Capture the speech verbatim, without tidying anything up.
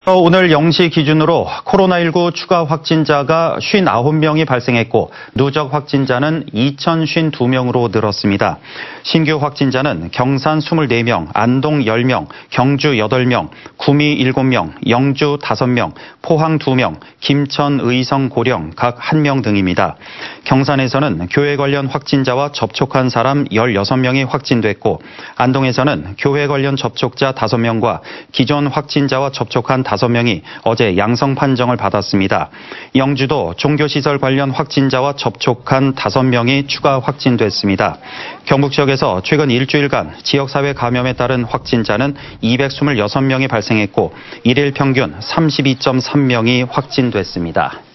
오늘 영 시 기준으로 코로나십구 추가 확진자가 오십구 명이 발생했고 누적 확진자는 이천오십이 명으로 늘었습니다. 신규 확진자는 경산 이십사 명, 안동 십 명, 경주 여덟 명, 구미 일곱 명, 영주 다섯 명, 포항 두 명, 김천, 의성, 고령 각 한 명 등입니다. 경산에서는 교회 관련 확진자와 접촉한 사람 열여섯 명이 확진됐고 안동에서는 교회 관련 접촉자 다섯 명과 기존 확진자와 접촉한 다섯 명이 어제 양성 판정을 받았습니다. 영주도 종교시설 관련 확진자와 접촉한 다섯 명이 추가 확진됐습니다. 경북 지역에서 최근 일주일간 지역사회 감염에 따른 확진자는 이백이십육 명이 발생했고 일일 평균 삼십이 점 삼 명이 확진됐습니다.